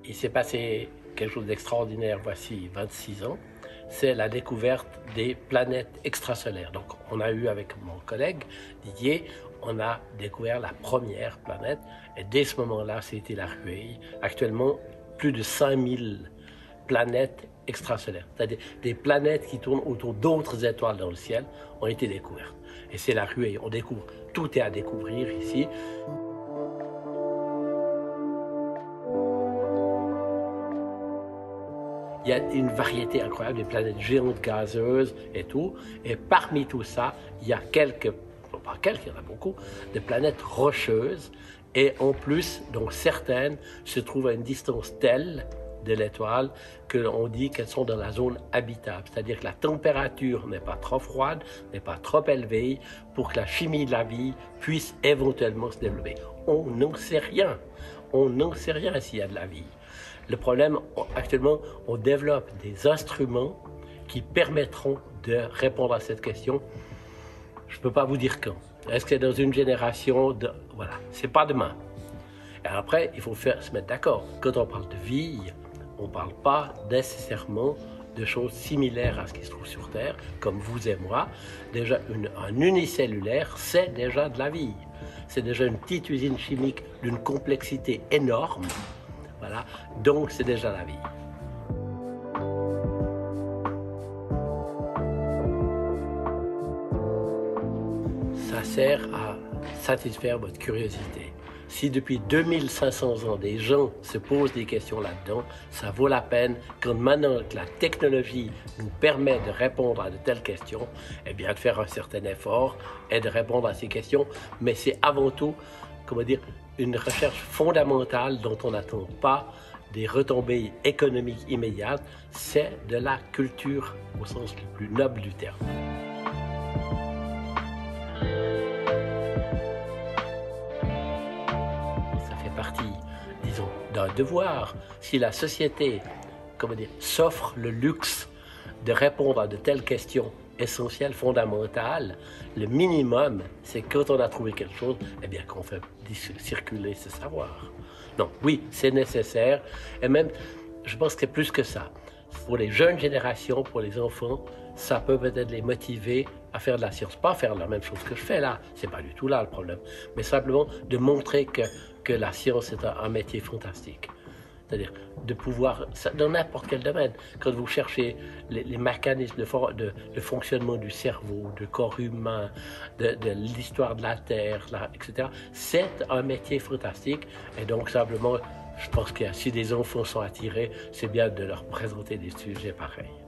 il s'est passé quelque chose d'extraordinaire voici 26 ans, c'est la découverte des planètes extrasolaires. Donc on a eu avec mon collègue Didier, on a découvert la première planète et dès ce moment-là, c'était la ruée. Actuellement, plus de 5000 planètes extrasolaires, c'est-à-dire des planètes qui tournent autour d'autres étoiles dans le ciel, ont été découvertes. Et c'est la ruée, on découvre, tout est à découvrir ici. Il y a une variété incroyable de planètes géantes gazeuses et tout. Et parmi tout ça, il y a quelques, non pas quelques, il y en a beaucoup, de planètes rocheuses. Et en plus, donc certaines se trouvent à une distance telle de l'étoile qu'on dit qu'elles sont dans la zone habitable. C'est-à-dire que la température n'est pas trop froide, n'est pas trop élevée pour que la chimie de la vie puisse éventuellement se développer. On n'en sait rien. On n'en sait rien s'il y a de la vie. Le problème, actuellement, on développe des instruments qui permettront de répondre à cette question. Je ne peux pas vous dire quand. Est-ce que c'est dans une génération de... Voilà, c'est pas demain. Et après, il faut se mettre d'accord. Quand on parle de vie, on ne parle pas nécessairement de choses similaires à ce qui se trouve sur Terre, comme vous et moi. Déjà, un unicellulaire, c'est déjà de la vie. C'est déjà une petite usine chimique d'une complexité énorme. Voilà, donc c'est déjà la vie. Ça sert à satisfaire votre curiosité. Si depuis 2500 ans, des gens se posent des questions là-dedans, ça vaut la peine, quand maintenant que la technologie nous permet de répondre à de telles questions, eh bien de faire un certain effort et de répondre à ces questions. Mais c'est avant tout, comment dire, une recherche fondamentale dont on n'attend pas des retombées économiques immédiates, c'est de la culture au sens le plus noble du terme. Ça fait partie, disons, d'un devoir. Si la société, comment dire, s'offre le luxe de répondre à de telles questions essentielles, fondamentales, le minimum, c'est quand on a trouvé quelque chose, eh bien qu'on fait circuler ce savoir. Donc oui, c'est nécessaire, et même, je pense que c'est plus que ça. Pour les jeunes générations, pour les enfants, ça peut peut-être les motiver à faire de la science. Pas faire la même chose que je fais là, c'est pas du tout là le problème, mais simplement de montrer que la science est un métier fantastique. C'est-à-dire de pouvoir, dans n'importe quel domaine, quand vous cherchez les mécanismes de fonctionnement du cerveau, du corps humain, de l'histoire de la Terre, etc., c'est un métier fantastique. Et donc simplement, je pense que si des enfants sont attirés, c'est bien de leur présenter des sujets pareils.